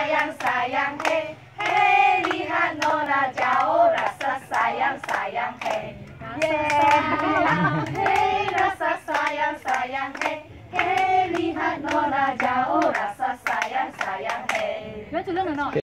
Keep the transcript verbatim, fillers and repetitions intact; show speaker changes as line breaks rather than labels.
sayang sayang hey hey lihat nona jauh rasa sayang sayang hey yeah hey rasa sayang sayang hey hey lihat nona jauh rasa sayang sayang hey